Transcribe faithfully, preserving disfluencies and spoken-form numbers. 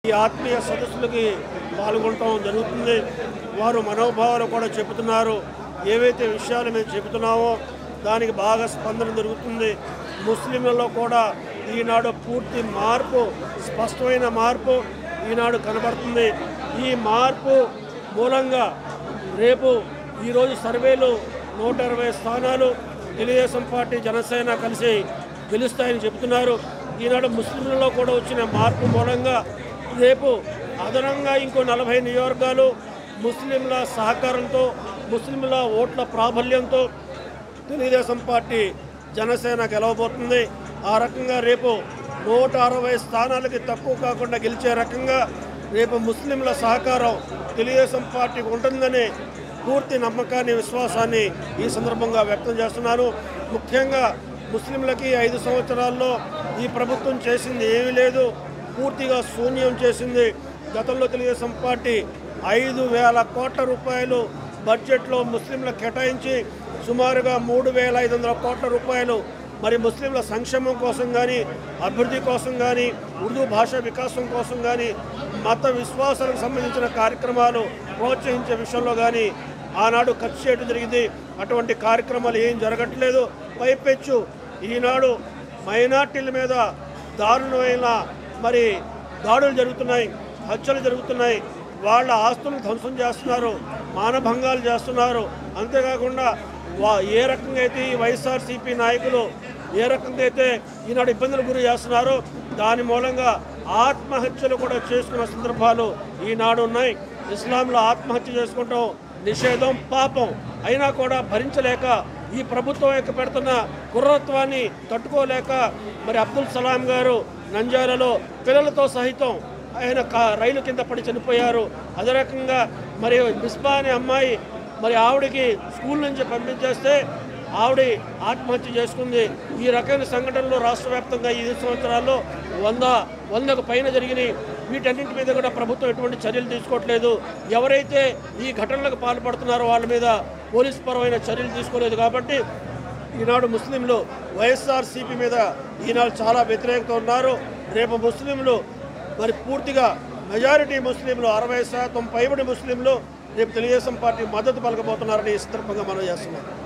ఈ ఆత్మీయ సదస్సులకి పాల్గొనడం జరుగుతుంది. వారు మనోభావాలు కూడా చెబుతున్నారు. ఏవైతే విషయాలు మేము చెబుతున్నామో దానికి బాగా స్పందన జరుగుతుంది. ముస్లింలలో కూడా ఈనాడు పూర్తి మార్పు, స్పష్టమైన మార్పు ఈనాడు కనబడుతుంది. ఈ మార్పు మూలంగా రేపు ఈరోజు సర్వేలు నూట ఇరవై స్థానాలు తెలుగుదేశం పార్టీ జనసేన కలిసి గెలుస్తాయని చెబుతున్నారు. ఈనాడు ముస్లింలలో కూడా వచ్చిన మార్పు మూలంగా రేపు అదనంగా ఇంకో నలభై నియోజకవర్గాలు ముస్లింల సహకారంతో, ముస్లింల ఓట్ల ప్రాబల్యంతో తెలుగుదేశం పార్టీ జనసేన గెలవబోతుంది. ఆ రకంగా రేపు నూట అరవై స్థానాలకి తక్కువ కాకుండా గెలిచే రకంగా రేపు ముస్లింల సహకారం తెలుగుదేశం పార్టీకి ఉంటుందని పూర్తి నమ్మకాన్ని, విశ్వాసాన్ని ఈ సందర్భంగా వ్యక్తం చేస్తున్నారు. ముఖ్యంగా ముస్లింలకి ఐదు సంవత్సరాల్లో ఈ ప్రభుత్వం చేసింది ఏమీ లేదు, పూర్తిగా శూన్యం చేసింది. గతంలో తెలుగుదేశం పార్టీ ఐదు వేల కోట్ల రూపాయలు బడ్జెట్లో ముస్లింలకు కేటాయించి సుమారుగా మూడు వేల ఐదు వందల కోట్ల రూపాయలు మరి ముస్లింల సంక్షేమం కోసం కానీ, అభివృద్ధి కోసం కానీ, ఉర్దూ భాష వికాసం కోసం కానీ, మత విశ్వాసాలకు సంబంధించిన కార్యక్రమాలు ప్రోత్సహించే విషయంలో కానీ ఆనాడు ఖర్చు చేయడం జరిగింది. అటువంటి కార్యక్రమాలు ఏం జరగట్లేదు. పైపెచ్చు ఈనాడు మైనార్టీల మీద దారుణమైన మరి దాడులు జరుగుతున్నాయి, హత్యలు జరుగుతున్నాయి, వాళ్ళ ఆస్తులను ధ్వంసం చేస్తున్నారు, మానభంగాలు చేస్తున్నారు. అంతేకాకుండా వా ఏ రకంగా అయితే ఈ వైఎస్ఆర్సీపీ నాయకులు ఏ రకంగా అయితే ఈనాడు ఇబ్బందులు గురి చేస్తున్నారో దాని మూలంగా ఆత్మహత్యలు కూడా చేసుకున్న సందర్భాలు ఈనాడు ఉన్నాయి. ఇస్లాంలో ఆత్మహత్య చేసుకుంటాం నిషేధం, పాపం. అయినా కూడా భరించలేక ఈ ప్రభుత్వం యొక్క పెడుతున్న కుర్రత్వాన్ని తట్టుకోలేక మరి అబ్దుల్ సలాం గారు నంజాలలో పిల్లలతో సహితం ఆయన రైలు కింద పడి చనిపోయారు. అదే రకంగా మరి మిస్బా అనే అమ్మాయి మరి ఆవిడకి స్కూల్ నుంచి పంపించేస్తే ఆవిడ ఆత్మహత్య చేసుకుంది. ఈ రకమైన సంఘటనలు రాష్ట్ర వ్యాప్తంగా ఐదు సంవత్సరాల్లో వంద వందకు పైన జరిగినాయి. వీటన్నింటి మీద కూడా ప్రభుత్వం ఎటువంటి చర్యలు తీసుకోవట్లేదు. ఎవరైతే ఈ ఘటనలకు పాల్పడుతున్నారో వాళ్ళ మీద పోలీసు పరమైన చర్యలు తీసుకోలేదు. కాబట్టి ఈనాడు ముస్లింలు వైఎస్ఆర్సీపీ మీద ఈనాడు చాలా వ్యతిరేకత ఉన్నారు. రేపు ముస్లింలు మరి పూర్తిగా మెజారిటీ ముస్లింలు, అరవై శాతం పైబడి ముస్లింలు రేపు తెలుగుదేశం పార్టీ మద్దతు పలకబోతున్నారని ఈ సందర్భంగా మనం చేస్తున్నాం.